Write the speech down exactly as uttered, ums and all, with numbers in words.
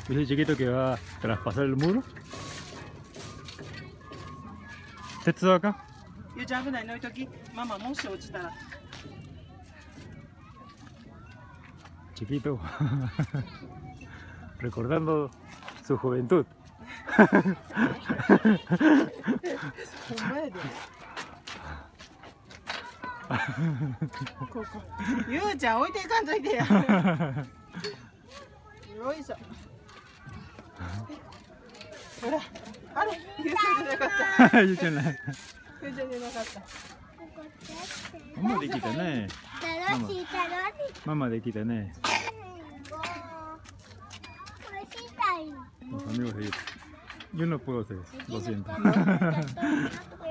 Dice chiquito que va a traspasar el muro. ¿Tetsu acá? ゆうちゃん危ないのいとき。ママもし落ちたら。 Chiquito. Recordando su juventud. ほんまやで。ここ。ゆうちゃん置いていかんといてや。よいしょ。ほら、あれ、ゆうちゃんじゃなかった。 ゆうちゃんない。 ゆうちゃんじゃなかった。 ママできたね。 楽しい楽しい。 ママできたね。 Los amigos de ellos. Yo no puedo hacer eso, lo siento.